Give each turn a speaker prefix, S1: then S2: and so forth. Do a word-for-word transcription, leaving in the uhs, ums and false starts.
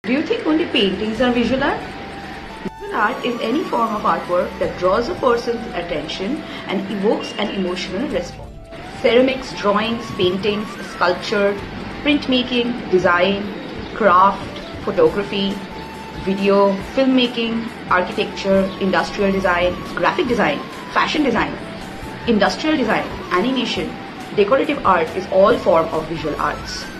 S1: Do you think only paintings are visual art? Visual art is any form of artwork that draws a person's attention and evokes an emotional response. Ceramics, drawings, paintings, sculpture, printmaking, design, craft, photography, video, filmmaking, architecture, industrial design, graphic design, fashion design, industrial design, animation, decorative art is all form of visual arts.